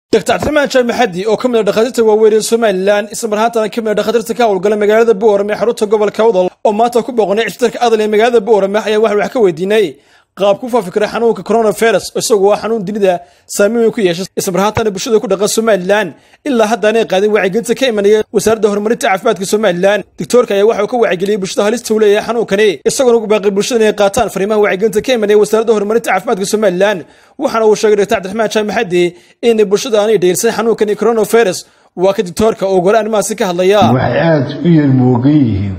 دكتور عثمان شام حدي أو كم من دخلت ووير سومالان اسم هاتنا كم من دخلت كاول قال مجال بور ما حروت قبل كوضل أو ما تكون بغني عشتك أضل مجال بور ما حيا واحد وحكوا ديني قاب كوفا فكرة حنون كورونا فيروس وسووا حنون دينيدا سامي وكياش اسم هاتنا بشدة كل دخل سومالان إلا هذا أنا قاعد وعجلت كيمن وسرد هرمون التعفات كسومالان دكتور كيا واحد وكوا عجلي بشدة هالستولية حنون كني السجن باقي بشدة قاتان فريمه وعجلت كيمن وسرد هرمون التعفات كسومالان وحنا وشجرة دكتور عثمان شام حدي إن بشدة أنا ديرسين حنون كني كورونا فيروس وقت دكتور كأوجر أنا ما سكه الله يا وحيات الموجين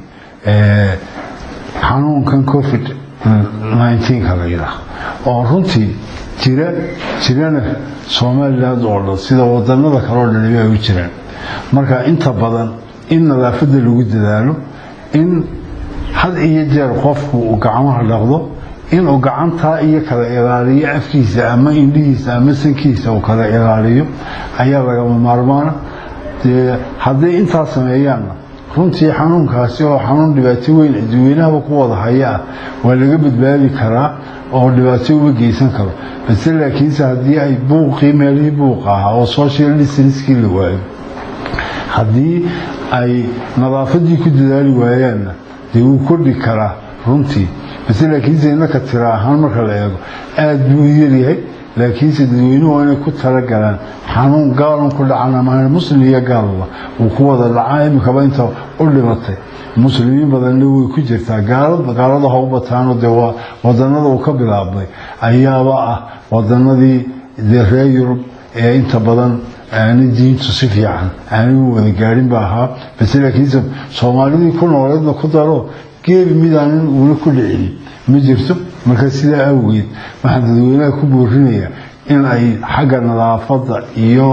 حنون كان كوفيد 19 كذا oo runtii jirana Soomaaliland oo dhan sida wadannada kale oo dhan ay u jiraan marka inta badan in nadaafada lagu dadaalo in had iyo jeer qofku uu gacmaha dhaqdo in uu gacanta iyo kala ilaaliyo afkiisa ama indhihiisa ama sankiisa uu kala ilaaliyo ayaa laga maarmaan haddii intaas sameeyaan runtii xanuunkaasi oo xanuun dhibaato weyn dadweynaha ku wada haya waa laga badbaadi karaa oo dhibaato u geysan karo balse laakiin haddii ay qiimeeyay buuqaha oo social distancing la waayo haddii ay nadaafadii ku dadaali waayaan dee uu kordhi karaa runtii balse laakiin inaka tira ahaan marka la eego aad buu yariyahay laakiin dadweynuhu inay ku tala galaan xanuun gaalan ku dhacana ma muslimiya gaalada uu ku wada dhacay imika inta u dhimatay muslimiin badan way ku jirtaa gaalada ha u bataano de wadanada uu ka bilaabay ayaaba ah wadanadii reer Yurub ee inta badan aanay diintu si fiican aanay wada gaarin ba ahaa balse laakiin Soomaalida ku nooleedna ku daro geeb midaan uu ku dhicin ma jirto marka sida awgeed waxaan dadweynaha ku boorinayaa in ay xagga nadaafadda iyo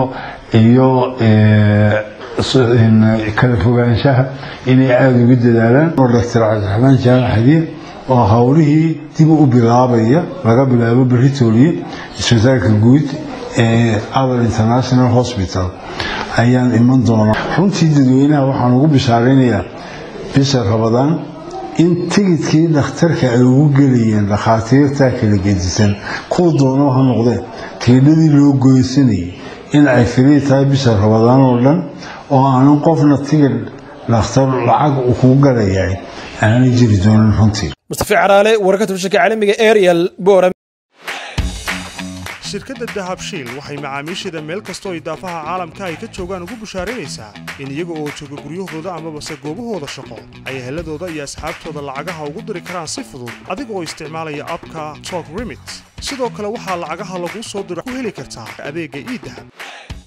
kala fogaanshaha inay aad ugu dadaalaan oo Dr. Cabdiraxmaan Jaamac Xadiid oo hawlihii dib u bilaabaya laga bilaabo Britoria isbitaalka guud ee Adal International Hospital ayaan iman doonaa runtii dadweynaha waxaan ugu bishaareynayaa bisha Ramadaan in tigidkii dhakhtarka ay ugu galiyeen dhakhaatiirta kala gedisan ku doono ha noqdeen tigidhadii loo goysanay in ay firii tahay bisha Ramadaan oo dhan oo aan qofna tigid dhakhtar lacag u ku galayay aan jiri doonin runtii Mustafa Caraale warkatu shirka caalamiga Ariel Bora shirkadda Dahabshiil waxay macaamiisheeda meel kastoo idaafaha caalamka ay ka joogaan ugu bushaaraynaysaa in iyaga oo jooga guryahooda ama base goobahooda shaqo ay heladooda iyo asxaabtooda lacagaha ugu diri karaan si fudud adiga oo isticmaalaya abka Talk Remit sidoo kale waxaa lacagaha lagu soo diro ku heli kartaa adeegga e-Dahab